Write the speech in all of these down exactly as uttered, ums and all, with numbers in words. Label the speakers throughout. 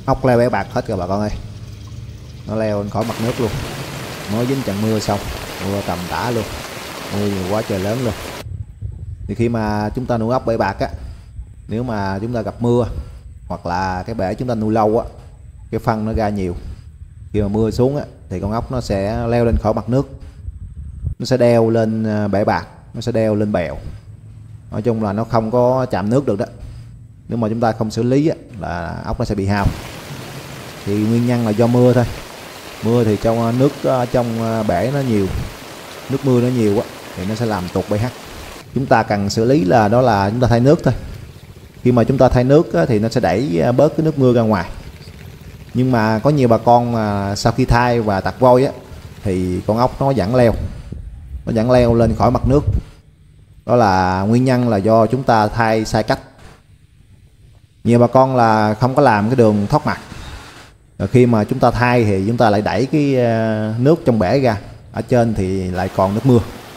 Speaker 1: Ốc leo bể bạc hết rồi bà con ơi, nó leo lên khỏi mặt nước luôn, mới dính trận mưa xong, mưa tầm tã luôn, mưa nhiều quá trời lớn luôn. Thì khi mà chúng ta nuôi ốc bể bạc á, nếu mà chúng ta gặp mưa hoặc là cái bể chúng ta nuôi lâu á, cái phân nó ra nhiều, khi mà mưa xuống á thì con ốc nó sẽ leo lên khỏi mặt nước, nó sẽ đeo lên bể bạc, nó sẽ đeo lên bèo, nói chung là nó không có chạm nước được đó. Nếu mà chúng ta không xử lý á, là ốc nó sẽ bị hao. Thì nguyên nhân là do mưa thôi, mưa thì trong nước trong bể nó nhiều, nước mưa nó nhiều á thì nó sẽ làm tụt pH. Chúng ta cần xử lý là đó là chúng ta thay nước thôi. Khi mà chúng ta thay nước á, thì nó sẽ đẩy bớt cái nước mưa ra ngoài. Nhưng mà có nhiều bà con mà sau khi thay và tạt vôi á thì con ốc nó vẫn leo, nó vẫn leo lên khỏi mặt nước. Đó là nguyên nhân là do chúng ta thay sai cách. Nhiều bà con là không có làm cái đường thoát mặt, rồi khi mà chúng ta thay thì chúng ta lại đẩy cái nước trong bể ra, ở trên thì lại còn nước mưa.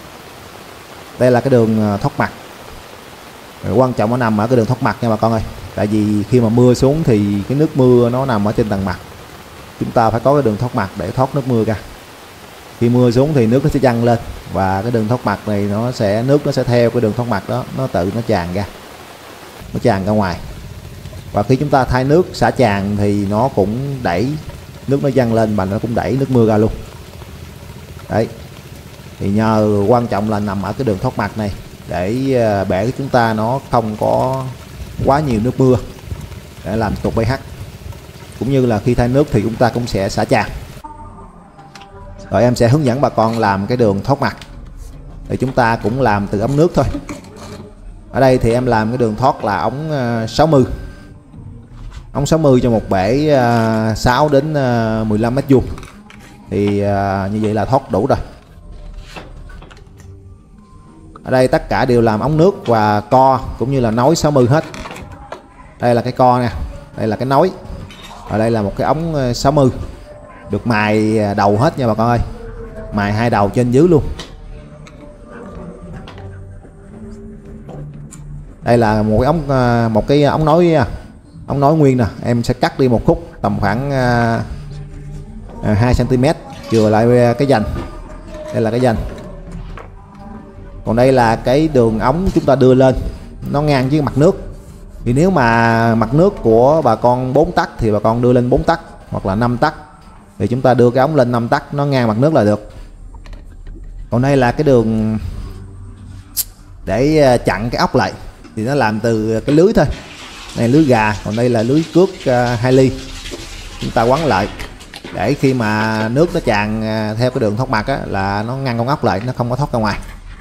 Speaker 1: Đây là cái đường thoát mặt. Rồi quan trọng nó nằm ở cái đường thoát mặt nha bà con ơi. Tại vì khi mà mưa xuống thì cái nước mưa nó nằm ở trên tầng mặt, chúng ta phải có cái đường thoát mặt để thoát nước mưa ra. Khi mưa xuống thì nước nó sẽ dâng lên, và cái đường thoát mặt này nó sẽ nước nó sẽ theo cái đường thoát mặt đó, nó tự nó tràn ra, nó tràn ra ngoài. Và khi chúng ta thay nước xả tràn thì nó cũng đẩy nước nó dâng lên, mà nó cũng đẩy nước mưa ra luôn. Đấy, thì nhờ quan trọng là nằm ở cái đường thoát mặt này, để bể của chúng ta nó không có quá nhiều nước mưa để làm tụt pH. Cũng như là khi thay nước thì chúng ta cũng sẽ xả tràn. Rồi em sẽ hướng dẫn bà con làm cái đường thoát mặt. Thì chúng ta cũng làm từ ống nước thôi. Ở đây thì em làm cái đường thoát là ống sáu mươi, ống sáu mươi cho một bể sáu đến mười lăm mét vuông. Thì như vậy là thoát đủ rồi. Ở đây tất cả đều làm ống nước và co cũng như là nối sáu mươi hết. Đây là cái co nè, đây là cái nối, ở đây là một cái ống sáu mươi được mài đầu hết nha bà con ơi, mài hai đầu trên dưới luôn. Đây là một cái ống một cái ống nối ống nối nguyên nè, em sẽ cắt đi một khúc tầm khoảng hai xăng ti mét chừa lại cái dành. Đây là cái dành. Còn đây là cái đường ống chúng ta đưa lên, nó ngang với mặt nước. Thì nếu mà mặt nước của bà con bốn tấc thì bà con đưa lên bốn tấc hoặc là năm tấc, thì chúng ta đưa cái ống lên năm tấc, nó ngang mặt nước là được. Còn đây là cái đường để chặn cái ốc lại, thì nó làm từ cái lưới thôi. Này lưới gà, còn đây là lưới cước hai ly. Chúng ta quấn lại để khi mà nước nó tràn theo cái đường thoát mặt á, là nó ngăn con ốc lại, nó không có thoát ra ngoài.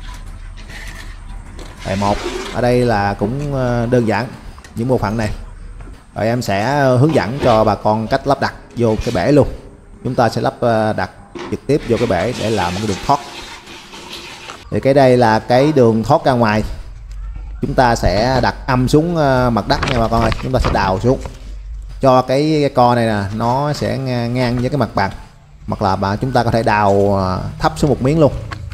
Speaker 1: Bài một ở đây là cũng đơn giản những bộ phận này. Rồi em sẽ hướng dẫn cho bà con cách lắp đặt vô cái bể luôn. Chúng ta sẽ lắp đặt trực tiếp vô cái bể để làm một cái đường thoát. Thì cái đây là cái đường thoát ra ngoài. Chúng ta sẽ đặt âm xuống mặt đất nha bà con ơi. Chúng ta sẽ đào xuống cho cái, cái co này nè, nó sẽ ngang với cái mặt bằng. Hoặc là bà chúng ta có thể đào thấp xuống một miếng luôn.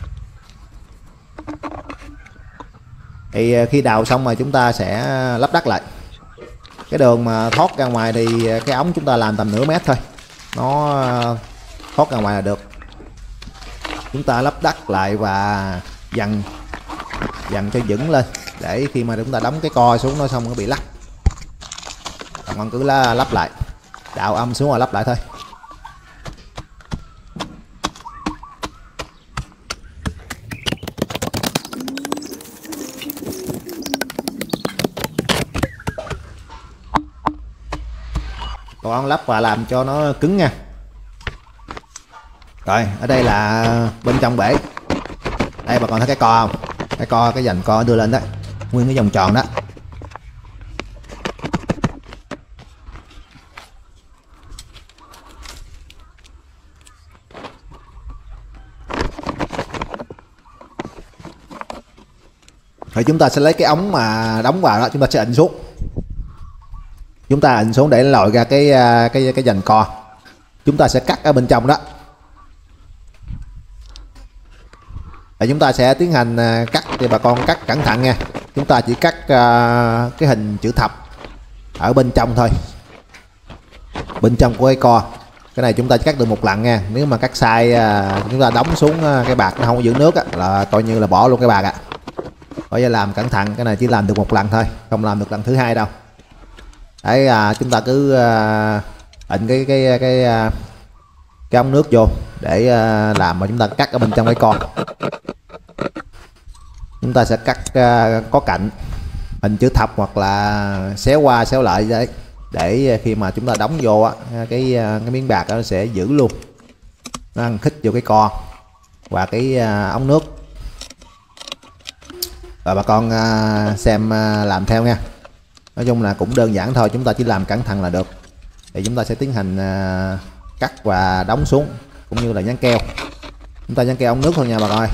Speaker 1: Thì khi đào xong rồi chúng ta sẽ lắp đặt lại. Cái đường mà thoát ra ngoài thì cái ống chúng ta làm tầm nửa mét thôi, nó thoát ra ngoài là được. Chúng ta lắp đặt lại và dằn dằn cho vững lên, để khi mà chúng ta đóng cái co xuống nó xong nó bị lắc. Còn cứ lắp lại, đào âm xuống rồi lắp lại thôi. Còn lắp và làm cho nó cứng nha. Rồi ở đây là bên trong bể. Đây bà còn thấy cái co không? Cái co, cái dành co đưa lên đó, nguyên cái vòng tròn đó. Rồi chúng ta sẽ lấy cái ống mà đóng vào đó, chúng ta sẽ ấn xuống. Chúng ta ấn xuống để lòi ra cái cái cái dành co. Chúng ta sẽ cắt ở bên trong đó. Và chúng ta sẽ tiến hành cắt, thì bà con cắt cẩn thận nha. Chúng ta chỉ cắt cái hình chữ thập ở bên trong thôi. bên trong của cái co. Cái này chúng ta cắt được một lần nha. Nếu mà cắt sai à, chúng ta đóng xuống à, cái bạc nó không có giữ nước á, là coi như là bỏ luôn cái bạc ạ. À. Phải làm cẩn thận, cái này chỉ làm được một lần thôi, không làm được lần thứ hai đâu. Đấy, à, chúng ta cứ à, ịnh cái cái cái cái, à, cái ống nước vô để à, làm mà chúng ta cắt ở bên trong cái con. Chúng ta sẽ cắt à, có cạnh hình chữ thập hoặc là xéo qua xéo lại đấy, để khi mà chúng ta đóng vô á, cái cái miếng bạc đó nó sẽ giữ luôn, nó ăn khít vô cái con và cái à, ống nước. Rồi bà con à, xem à, làm theo nha. Nói chung là cũng đơn giản thôi, chúng ta chỉ làm cẩn thận là được. Thì chúng ta sẽ tiến hành à, cắt và đóng xuống, cũng như là dán keo. Chúng ta dán keo ống nước thôi nha bà con ơi.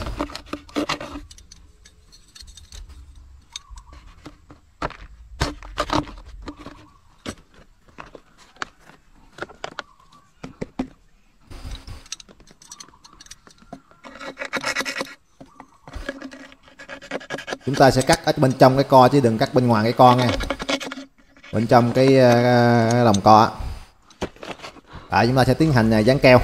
Speaker 1: Chúng ta sẽ cắt ở bên trong cái co chứ đừng cắt bên ngoài cái con nha. Bên trong cái, cái lồng co á, chúng ta sẽ tiến hành dán keo.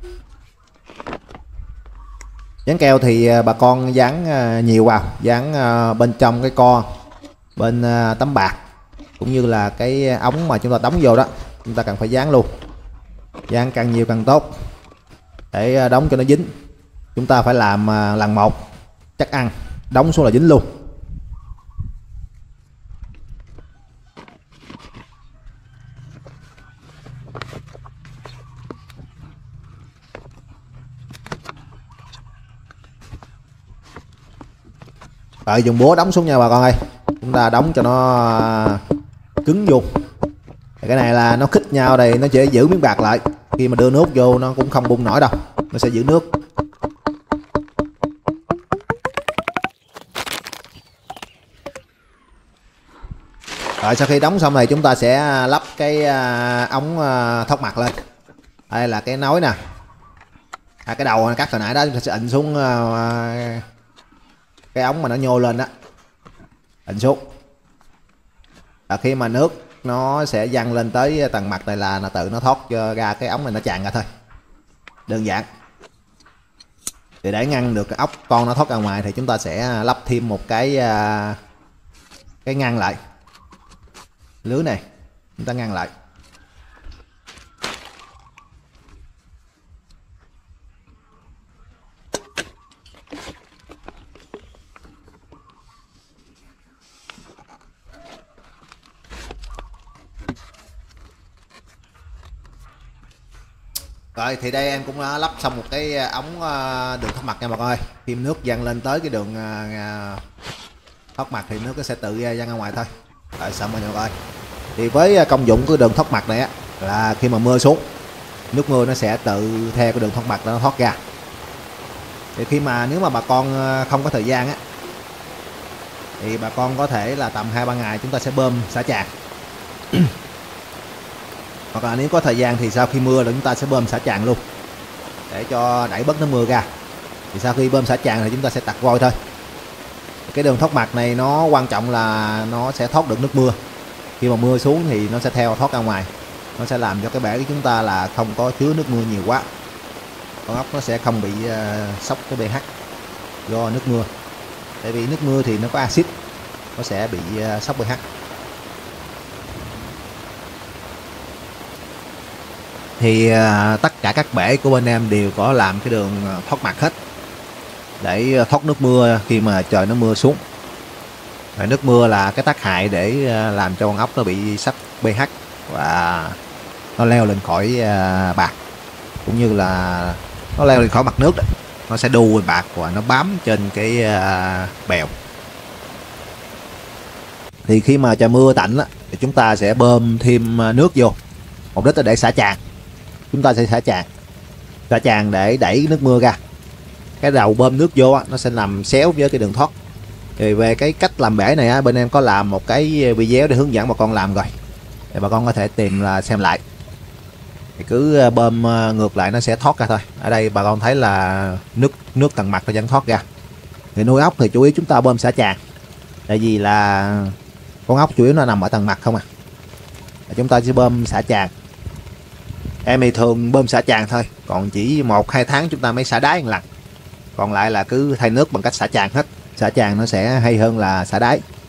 Speaker 1: Dán keo thì bà con dán nhiều vào, dán bên trong cái co, bên tấm bạc, cũng như là cái ống mà chúng ta đóng vô đó, chúng ta cần phải dán luôn. Dán càng nhiều càng tốt để đóng cho nó dính. Chúng ta phải làm lần một chắc ăn, đóng xuống là dính luôn. Rồi dùng búa đóng xuống nha bà con ơi. Chúng ta đóng cho nó cứng vô. Cái này là nó khít nhau đây, nó sẽ giữ miếng bạc lại. Khi mà đưa nước vô nó cũng không bung nổi đâu, nó sẽ giữ nước. Rồi sau khi đóng xong này chúng ta sẽ lắp cái ống thoát mặt lên. Đây là cái nối nè. À, cái đầu cắt hồi nãy đó chúng ta sẽ ịnh xuống cái ống mà nó nhô lên đó, ịnh xuống. Và khi mà nước nó sẽ văng lên tới tầng mặt này là nó tự nó thoát ra cái ống này, nó tràn ra thôi. Đơn giản. Thì để ngăn được cái ốc con nó thoát ra ngoài thì chúng ta sẽ lắp thêm một cái cái ngăn lại. Lưới này chúng ta ngăn lại. Rồi thì đây em cũng đã lắp xong một cái ống đường thoát mặt nha bà con ơi. Khi nước văng lên tới cái đường thoát mặt thì nước nó sẽ tự văng ra ngoài thôi. Rồi xong rồi nha bà con ơi. Thì với công dụng của đường thoát mặt này á, là khi mà mưa xuống, nước mưa nó sẽ tự theo cái đường thoát mặt nó thoát ra. Thì khi mà nếu mà bà con không có thời gian á, thì bà con có thể là tầm hai ba ngày chúng ta sẽ bơm xả tràn. Hoặc là nếu có thời gian thì sau khi mưa là chúng ta sẽ bơm xả tràn luôn, để cho đẩy bớt nước mưa ra. Thì sau khi bơm xả tràn thì chúng ta sẽ tạt vôi thôi. Cái đường thoát mặt này nó quan trọng là nó sẽ thoát được nước mưa. Khi mà mưa xuống thì nó sẽ theo thoát ra ngoài, nó sẽ làm cho cái bể của chúng ta là không có chứa nước mưa nhiều quá. Con ốc nó sẽ không bị uh, sốc cái pH do nước mưa. Tại vì nước mưa thì nó có axit, nó sẽ bị uh, sốc pH. Thì uh, tất cả các bể của bên em đều có làm cái đường thoát mặt hết, để thoát nước mưa khi mà trời nó mưa xuống. Rồi nước mưa là cái tác hại để làm cho con ốc nó bị sốc pH và nó leo lên khỏi uh, bạc, cũng như là nó leo lên khỏi mặt nước đó. Nó sẽ đu bạc và nó bám trên cái uh, bèo. Thì khi mà trời mưa tạnh á, thì chúng ta sẽ bơm thêm nước vô, mục đích là để xả tràn. Chúng ta sẽ xả tràn xả tràn để đẩy nước mưa ra. Cái đầu bơm nước vô á, nó sẽ nằm xéo với cái đường thoát. Thì về cái cách làm bể này á, bên em có làm một cái video để hướng dẫn bà con làm rồi, thì bà con có thể tìm là xem lại. Thì cứ bơm ngược lại nó sẽ thoát ra thôi. Ở đây bà con thấy là nước nước tầng mặt nó vẫn thoát ra. Thì nuôi ốc thì chủ yếu chúng ta bơm xả tràn, tại vì là con ốc chủ yếu nó nằm ở tầng mặt không à. Chúng ta sẽ bơm xả tràn Em thì thường bơm xả tràn thôi, còn chỉ một hai tháng chúng ta mới xả đáy một lần, còn lại là cứ thay nước bằng cách xả tràn hết. Xả tràn nó sẽ hay hơn là xả đáy.